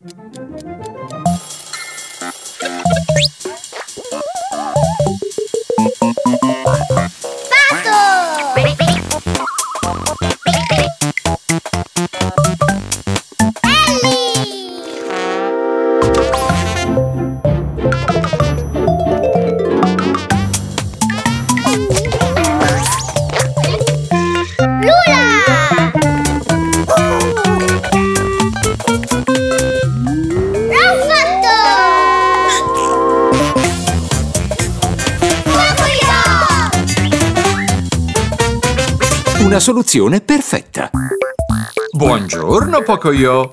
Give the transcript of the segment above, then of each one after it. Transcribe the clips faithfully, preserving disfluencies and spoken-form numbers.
Una soluzione perfetta. Buongiorno, Pocoyo.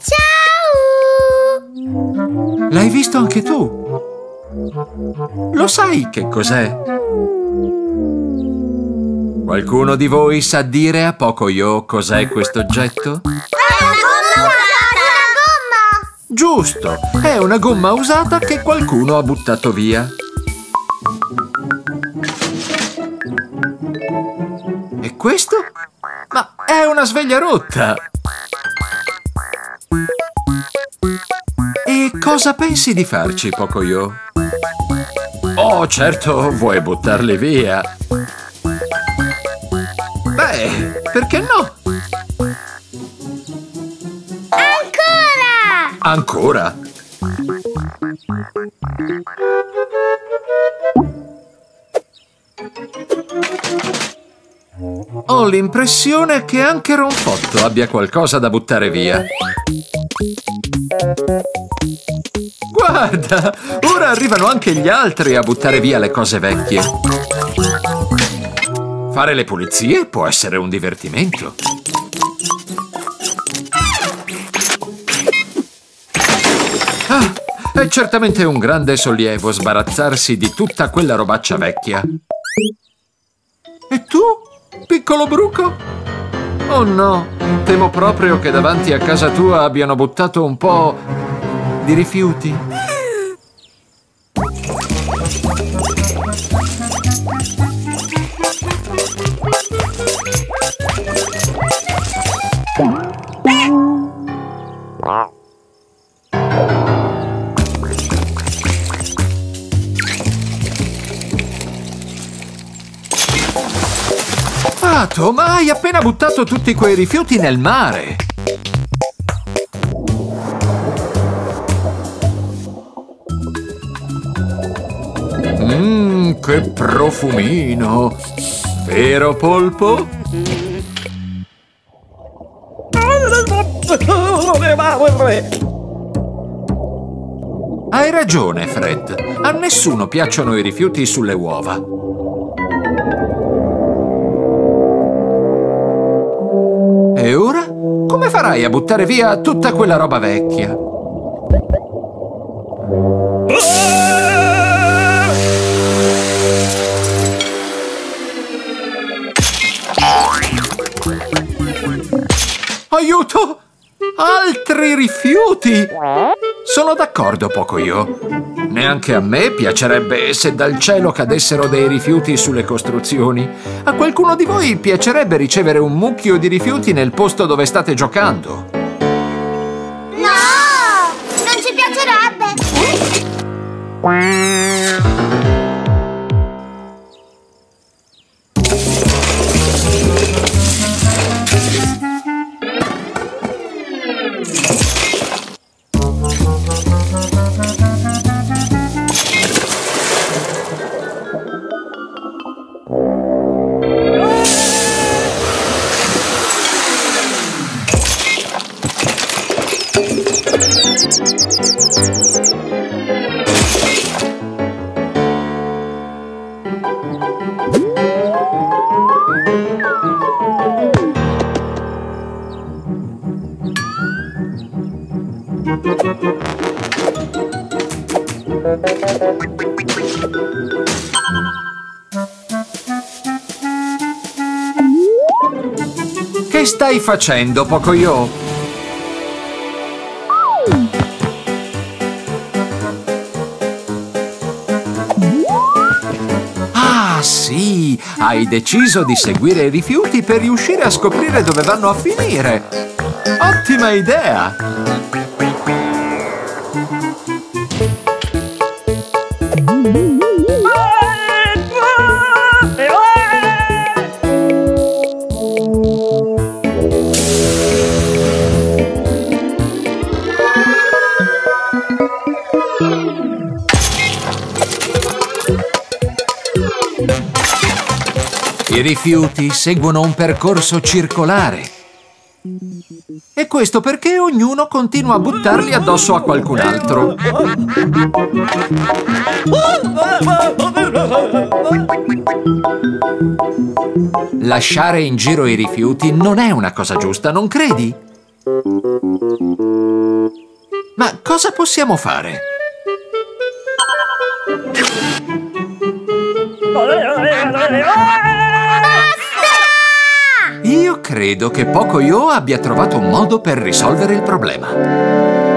Ciao! L'hai visto anche tu? Lo sai che cos'è? Qualcuno di voi sa dire a Pocoyo cos'è questo oggetto? È una gomma usata! Una gomma! Giusto! È una gomma usata che qualcuno ha buttato via. E questo? Ma è una sveglia rotta! E cosa pensi di farci, Pocoyo? Oh, certo, vuoi buttarli via? Beh, perché no? Ancora! Ancora? Ho l'impressione che anche Ronfotto abbia qualcosa da buttare via. Guarda, ora arrivano anche gli altri a buttare via le cose vecchie. Fare le pulizie può essere un divertimento. Ah, è certamente un grande sollievo sbarazzarsi di tutta quella robaccia vecchia. E tu, piccolo bruco? Oh no, temo proprio che davanti a casa tua abbiano buttato un po' di rifiuti. Pato, ma hai appena buttato tutti quei rifiuti nel mare! Mmm, che profumino! Vero, Polpo? Hai ragione, Fred. A nessuno piacciono i rifiuti sulle uova. E ora? Come farai a buttare via tutta quella roba vecchia? Aiuto! Altri rifiuti! Sono d'accordo, Pocoyo. Neanche a me piacerebbe se dal cielo cadessero dei rifiuti sulle costruzioni. A qualcuno di voi piacerebbe ricevere un mucchio di rifiuti nel posto dove state giocando? No! Non ci piacerebbe! Che stai facendo, Pocoyo? Ah, sì! Hai deciso di seguire i rifiuti per riuscire a scoprire dove vanno a finire! Ottima idea! I rifiuti seguono un percorso circolare. E questo perché ognuno continua a buttarli addosso a qualcun altro. Lasciare in giro i rifiuti non è una cosa giusta, non credi? Ma cosa possiamo fare? Io credo che Pocoyo abbia trovato un modo per risolvere il problema.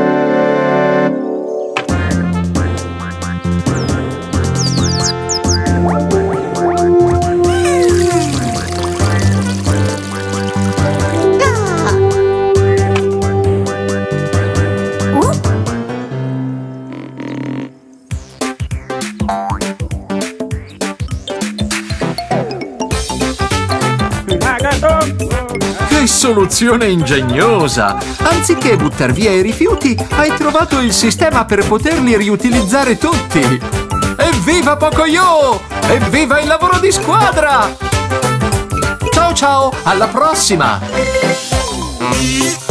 Che soluzione ingegnosa! Anziché buttar via i rifiuti, hai trovato il sistema per poterli riutilizzare tutti! Evviva Pocoyo! Evviva il lavoro di squadra! Ciao ciao, alla prossima!